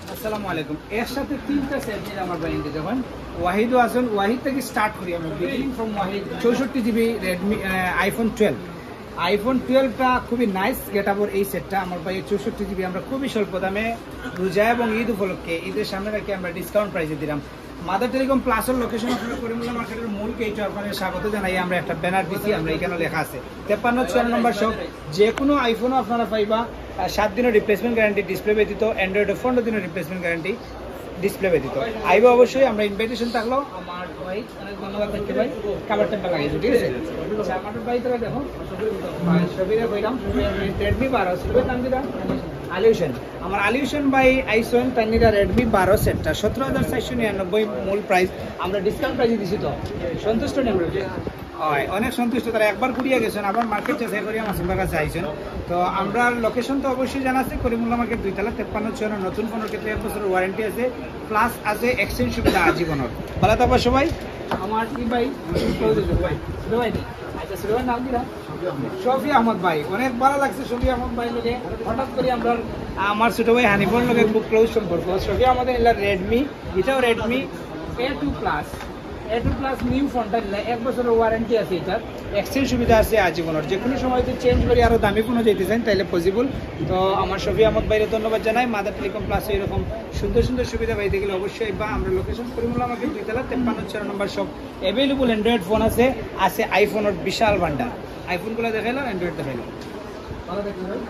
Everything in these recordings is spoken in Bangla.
আসসালামু আলাইকুম। এর সাথে তিনটা সেট নিয়ে আমার বাইন্ডে যখন ওয়াহিদও আসুন, ওয়াহিদ থেকে স্টার্ট করি আমরা। বিগিনিং ফ্রম ওয়াহিদ 64 GB রেডমি আইফোন 12। আইফোন 12টা খুবই নাইস গেটআপের এই সেটটা আমার ভাই 64 GB আমরা খুবই স্বল্প দামে রোজা এবং ঈদ উপলক্ষে ঈদের সামনে রেখে আমরা ডিসকাউন্ট প্রাইসে দিলাম। মাদার টেলিকম প্লাসের লোকেশন আপনারা করিমুল্লাহ মার্কেটের মূল গেটে আপনাদের স্বাগত জানাই। আমরা একটা ব্যানার দিচ্ছি, আমরা এখানে লেখা আছে 53 নম্বর শপ। যে কোনো আইফোনও আপনারা পাইবা 7 দিনের রিপ্লেসমেন্ট গ্যারান্টি ডিসপ্লে ব্যতীত, অ্যান্ড্রয়েডে 15 দিনের রিপ্লেসমেন্ট গ্যারান্টি ডিসপ্লে ব্যতীত। আইবা অবশ্যই, আমরা ইনভাইটেশন থাকলো। আমার ভাই অনেক ধন্যবাদ থাকতে ভাই, কাভার টেম্পার লাগাইছো, ঠিক আছে। আচ্ছা আমার ভাই তোরা দেখো ছবিরে কইলাম রেডমি 12 ছবির নাম দিলাম আলিউশন। আমার আলিউশন ভাই আইসন তানিরা রেডমি 12 সেটটা 17,499 মূল প্রাইস, আমরা ডিসকাউন্ট প্রাইসে দিছি। তো সন্তুষ্ট নেই হয়, অনেক সন্তুষ্ট। তারা একবার ঘুরিয়ে গেছেন, আবার মার্কেট যাচাই করিয়া মাসুমের কাছে আইছেন। তো আমরা লোকেশন তো অবশ্যই জানা আছে, করিমুল্লাহ মার্কেট 2 তলা 53 নতুন ফোনের ক্ষেত্রে 1 বছরের ওয়ারেন্টি আছে, প্লাস আছে এক্সচেঞ্জ সুবিধা আজীবনের। ভালো থাকবা সবাই। আমার কি ভাই ভাই ছোট ভাই নেই, আচ্ছা ছোট ভাই নাম দিলাম শফি আহমদ ভাই। অনেক ভালো লাগছে শফি আহমদ ভাই লোকে হঠাৎ করে আমরা আমার ছোট ভাই হানিফর লোকে খুব ক্লোজ সম্পর্ক। শফি আমাদের রেডমি, এটাও রেডমি A2 প্লাস নিউ ফোনটা নিলে 1 বছরের ওয়ারেন্টি আছে, এটার এক্সচেঞ্জ সুবিধা আছে আজীবনের। যে কোনো সময় যদি চেঞ্জ করি আরও দামি ফোনও যেতে চান তাহলে পসিবল। তো আমার শফি আহমদ ভাইরে ধন্যবাদ জানাই। মাদার টেলিকম প্লাসে এরকম সুন্দর সুন্দর সুবিধা পাইতে গেলে অবশ্যই বা আমরা লোকেশন করিমুল্লাহ মার্কেট 2 তলা 53 নম্বর শপ। অ্যাভেলেবল অ্যান্ড্রয়েড ফোন আছে আইফোনের বিশাল ভান্ডার। আইফোনগুলো দেখাইলাম, অ্যান্ড্রয়েড দেখাইলাম। ভালো দেখুন ভাই,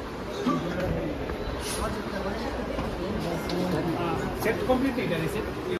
সেট কমপ্লিট এটা